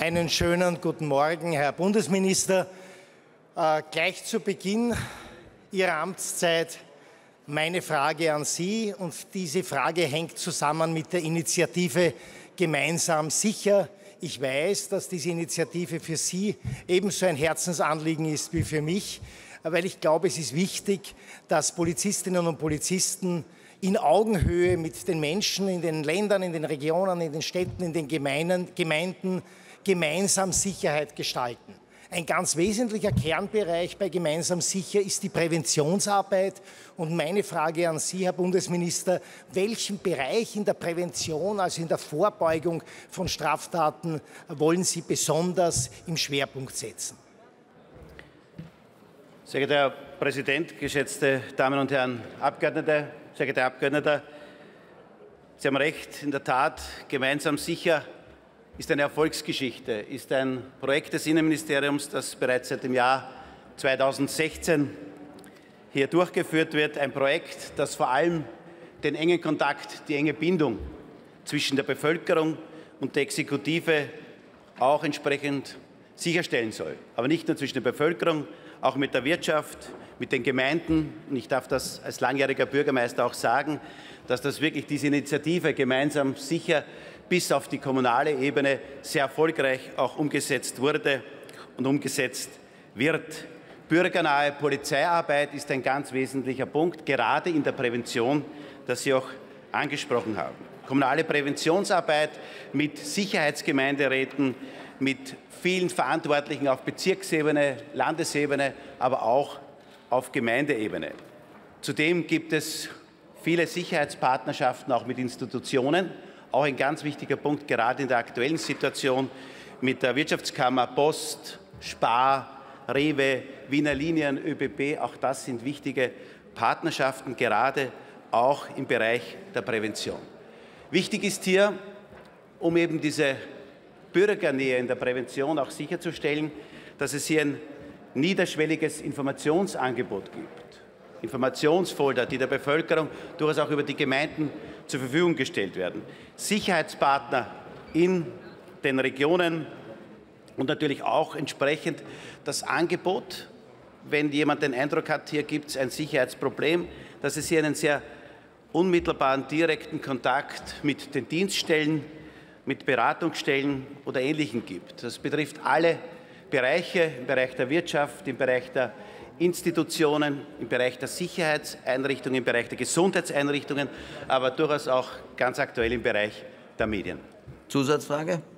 Einen schönen guten Morgen, Herr Bundesminister. Gleich zu Beginn Ihrer Amtszeit meine Frage an Sie, und diese Frage hängt zusammen mit der Initiative Gemeinsam sicher. Ich weiß, dass diese Initiative für Sie ebenso ein Herzensanliegen ist wie für mich, weil ich glaube, es ist wichtig, dass Polizistinnen und Polizisten in Augenhöhe mit den Menschen in den Ländern, in den Regionen, in den Städten, in den Gemeinden gemeinsam Sicherheit gestalten. Ein ganz wesentlicher Kernbereich bei Gemeinsam sicher ist die Präventionsarbeit. Und meine Frage an Sie, Herr Bundesminister, welchen Bereich in der Prävention, also in der Vorbeugung von Straftaten, wollen Sie besonders im Schwerpunkt setzen? Sehr geehrter Herr Präsident, geschätzte Damen und Herren Abgeordnete, sehr geehrter Herr Abgeordneter, Sie haben recht, in der Tat, Gemeinsam sicher ist eine Erfolgsgeschichte, ist ein Projekt des Innenministeriums, das bereits seit dem Jahr 2016 hier durchgeführt wird. Ein Projekt, das vor allem den engen Kontakt, die enge Bindung zwischen der Bevölkerung und der Exekutive auch entsprechend sicherstellen soll. Aber nicht nur zwischen der Bevölkerung, auch mit der Wirtschaft, mit den Gemeinden. Und ich darf das als langjähriger Bürgermeister auch sagen, dass das wirklich diese Initiative Gemeinsam sicher bis auf die kommunale Ebene sehr erfolgreich auch umgesetzt wurde und umgesetzt wird. Bürgernahe Polizeiarbeit ist ein ganz wesentlicher Punkt, gerade in der Prävention, das Sie auch angesprochen haben. Kommunale Präventionsarbeit mit Sicherheitsgemeinderäten, mit vielen Verantwortlichen auf Bezirksebene, Landesebene, aber auch auf Gemeindeebene. Zudem gibt es viele Sicherheitspartnerschaften auch mit Institutionen. Auch ein ganz wichtiger Punkt, gerade in der aktuellen Situation mit der Wirtschaftskammer, Post, Spar, Rewe, Wiener Linien, ÖBB. Auch das sind wichtige Partnerschaften, gerade auch im Bereich der Prävention. Wichtig ist hier, um eben diese Bürgernähe in der Prävention auch sicherzustellen, dass es hier ein niederschwelliges Informationsangebot gibt. Informationsfolder, die der Bevölkerung durchaus auch über die Gemeinden zur Verfügung gestellt werden. Sicherheitspartner in den Regionen und natürlich auch entsprechend das Angebot, wenn jemand den Eindruck hat, hier gibt es ein Sicherheitsproblem, dass es hier einen sehr unmittelbaren, direkten Kontakt mit den Dienststellen, mit Beratungsstellen oder Ähnlichem gibt. Das betrifft alle Bereiche, im Bereich der Wirtschaft, im Bereich der Institutionen, im Bereich der Sicherheitseinrichtungen, im Bereich der Gesundheitseinrichtungen, aber durchaus auch ganz aktuell im Bereich der Medien. Zusatzfrage?